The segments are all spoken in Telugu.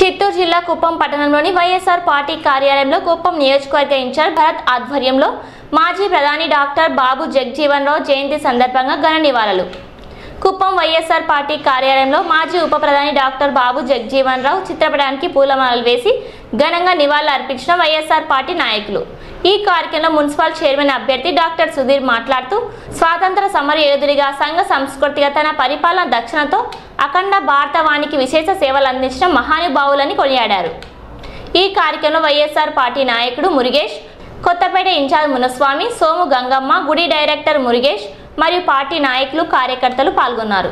చిత్తూరు జిల్లా కుప్పం పట్టణంలోని వైఎస్ఆర్ పార్టీ కార్యాలయంలో కుప్పం నియోజకవర్గ ఇన్ఛార్జ్ భరత్ ఆధ్వర్యంలో మాజీ ప్రధాని డాక్టర్ బాబు జగజీవన్ రావు జయంతి సందర్భంగా ఘన నివాళులు. కుప్పం వైఎస్ఆర్ పార్టీ కార్యాలయంలో మాజీ ఉప ప్రధాని డాక్టర్ బాబు జగజీవన్ రావు చిత్రపటానికి పూలమాలలు వేసి ఘనంగా నివాళులు అర్పించిన వైఎస్ఆర్ పార్టీ నాయకులు. ఈ కార్యక్రమంలో మున్సిపల్ చైర్మన్ అభ్యర్థి డాక్టర్ సుధీర్ మాట్లాడుతూ స్వాతంత్ర సమర యోధుడిగా సంఘ సంస్కృతిగా తన పరిపాలన దక్షిణతో అఖండ భారతవానికి విశేష సేవలు అందించిన మహానుభావులని కొనియాడారు. ఈ కార్యక్రమంలో వైఎస్ఆర్ పార్టీ నాయకుడు మురుగేష్, కొత్తపేట ఇన్ఛార్జ్ మునస్వామి, సోము గంగమ్మ, గుడి డైరెక్టర్ మురుగేష్ మరియు పార్టీ నాయకులు కార్యకర్తలు పాల్గొన్నారు.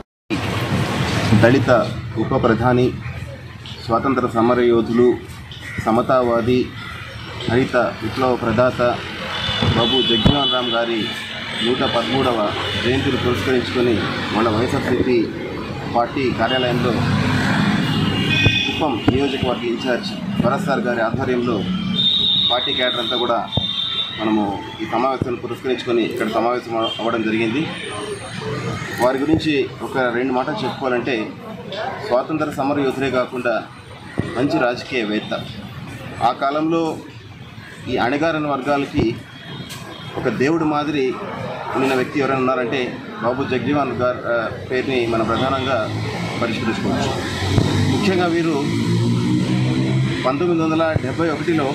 దళిత ఉప ప్రధాని, స్వాతంత్ర సమర యోధులు, సమతావాది, హరిత విప్లవ ప్రదాత బాబు జగజీవన్ రామ్ గారి 113వ జయంతిని పురస్కరించుకొని మన వైఎస్ఆర్సీపీ పార్టీ కార్యాలయంలో కుప్పం నియోజకవర్గ ఇన్ఛార్జ్ భరత్ సార్ గారి ఆధ్వర్యంలో పార్టీ క్యాడర్ అంతా కూడా మనము ఈ సమావేశాన్ని పురస్కరించుకొని ఇక్కడ సమావేశం అవ్వడం జరిగింది. వారి గురించి ఒక 2 మాటలు చెప్పుకోవాలంటే, స్వాతంత్ర సమర యోధులే కాకుండా మంచి రాజకీయవేత్త. ఆ కాలంలో ఈ అణగారిన వర్గాలకి ఒక దేవుడు మాదిరి ఉన్న వ్యక్తి ఎవరైనా ఉన్నారంటే బాబు జగజీవన్ గారి పేరుని మనం ప్రధానంగా పరిష్కరించుకోవచ్చు. ముఖ్యంగా వీరు 1971లో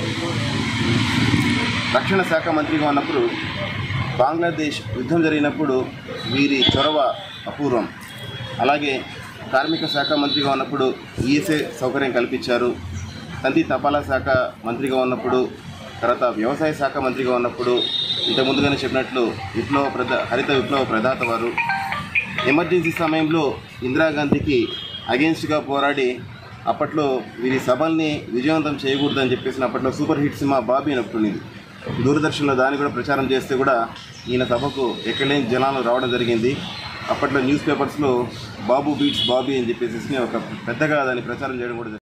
రక్షణ శాఖ మంత్రిగా ఉన్నప్పుడు బంగ్లాదేశ్ యుద్ధం జరిగినప్పుడు వీరి చొరవ అపూర్వం. అలాగే కార్మిక శాఖ మంత్రిగా ఉన్నప్పుడు ఈఎస్ఐ సౌకర్యం కల్పించారు. తంతి తపాలా శాఖ మంత్రిగా ఉన్నప్పుడు, తర్వాత వ్యవసాయ శాఖ మంత్రిగా ఉన్నప్పుడు, ఇంతకుముందుగానే చెప్పినట్లు హరిత విప్లవ ప్రదాత వారు. ఎమర్జెన్సీ సమయంలో ఇందిరాగాంధీకి అగెన్స్ట్గా పోరాడి అప్పట్లో వీరి సభల్ని విజయవంతం చేయకూడదని చెప్పేసి అప్పట్లో సూపర్ హిట్ సినిమా బాబీ అని ఒకటి ఉండేది. దూరదర్శన్లో దాన్ని కూడా ప్రచారం చేస్తే కూడా ఈయన సభకు ఎక్కడలేని జనాలు రావడం జరిగింది. అప్పట్లో న్యూస్ పేపర్స్లో బాబు బీట్స్ బాబీ అని చెప్పేసి ఒక పెద్దగా దాన్ని ప్రచారం చేయడం కూడా